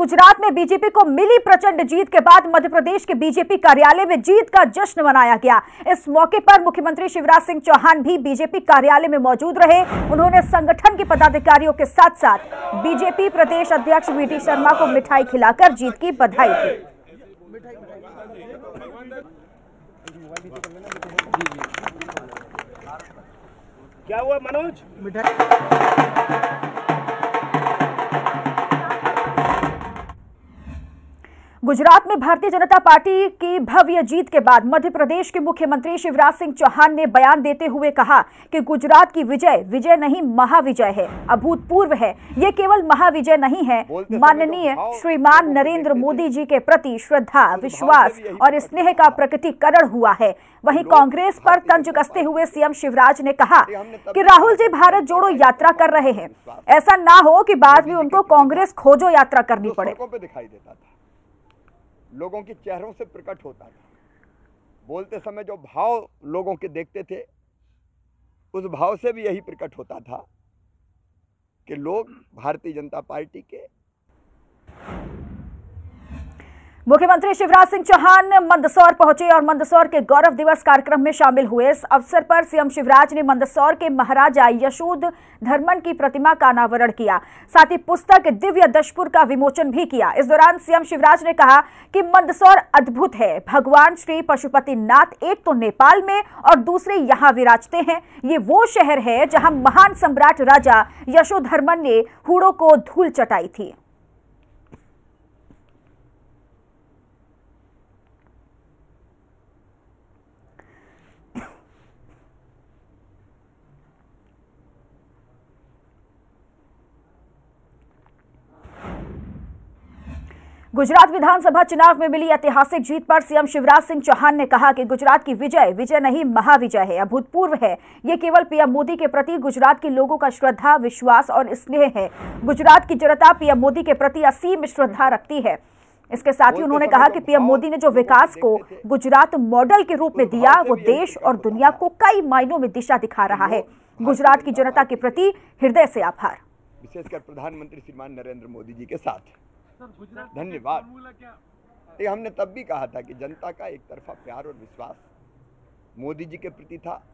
गुजरात में बीजेपी को मिली प्रचंड जीत के बाद मध्य प्रदेश के बीजेपी कार्यालय में जीत का जश्न मनाया गया। इस मौके पर मुख्यमंत्री शिवराज सिंह चौहान भी बीजेपी कार्यालय में मौजूद रहे। उन्होंने संगठन के पदाधिकारियों के साथ साथ बीजेपी प्रदेश अध्यक्ष वीटी शर्मा को मिठाई खिलाकर जीत की बधाई दी। क्या हुआ मनोज? गुजरात में भारतीय जनता पार्टी की भव्य जीत के बाद मध्य प्रदेश के मुख्यमंत्री शिवराज सिंह चौहान ने बयान देते हुए कहा कि गुजरात की विजय विजय नहीं महाविजय है, अभूतपूर्व है। ये केवल महाविजय नहीं है, माननीय श्रीमान नरेंद्र मोदी जी के प्रति श्रद्धा, विश्वास और स्नेह का प्रकटीकरण हुआ है। वहीं कांग्रेस पर तंज कसते हुए सीएम शिवराज ने कहा कि राहुल जी भारत जोड़ो यात्रा कर रहे हैं, ऐसा ना हो कि बाद में उनको कांग्रेस खोजो यात्रा करनी पड़े। लोगों के चेहरों से प्रकट होता था, बोलते समय जो भाव लोगों के देखते थे उस भाव से भी यही प्रकट होता था कि लोग भारतीय जनता पार्टी के। मुख्यमंत्री शिवराज सिंह चौहान मंदसौर पहुंचे और मंदसौर के गौरव दिवस कार्यक्रम में शामिल हुए। इस अवसर पर सीएम शिवराज ने मंदसौर के महाराजा यशोधर्मन की प्रतिमा का अनावरण किया, साथ ही पुस्तक दिव्य दशपुर का विमोचन भी किया। इस दौरान सीएम शिवराज ने कहा कि मंदसौर अद्भुत है, भगवान श्री पशुपतिनाथ एक तो नेपाल में और दूसरे यहाँ विराजते हैं। ये वो शहर है जहाँ महान सम्राट राजा यशोधर्मन ने हूड़ों को धूल चटाई थी। गुजरात विधानसभा चुनाव में मिली ऐतिहासिक जीत पर सीएम शिवराज सिंह चौहान ने कहा कि गुजरात की विजय विजय नहीं महाविजय है, अभूतपूर्व है। ये केवल पीएम मोदी के प्रति गुजरात के लोगों का श्रद्धा, विश्वास और स्नेह है। गुजरात की जनता पीएम मोदी के प्रति असीम श्रद्धा रखती है। इसके साथ ही उन्होंने कहा कि पीएम मोदी ने जो विकास को गुजरात मॉडल के रूप में दिया, वो देश और दुनिया को कई मायनों में दिशा दिखा रहा है। गुजरात की जनता के प्रति हृदय से आभार। विशेषकर प्रधानमंत्री श्रीमान नरेंद्र मोदी जी के साथ धन्यवाद। ये हमने तब भी कहा था कि जनता का एक तरफा प्यार और विश्वास मोदी जी के प्रति था।